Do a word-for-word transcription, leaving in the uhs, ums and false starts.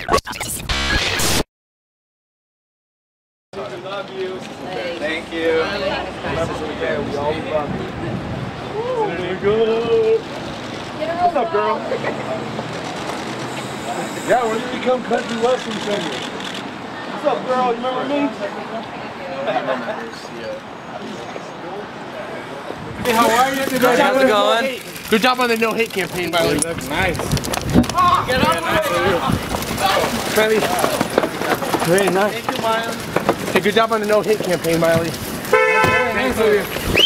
Love you. Thank you. Yeah, we all love you. There you go. What's up, girl? Yeah, we're gonna become country western singers. What's up, girl? You remember me? Hey, how are you today? How's it going? Good job on the no hate campaign, Miley. That's nice. Get on Miley. Very nice. Thank you, Miley. Hey, good job on the no hate campaign, Miley. Thanks for you.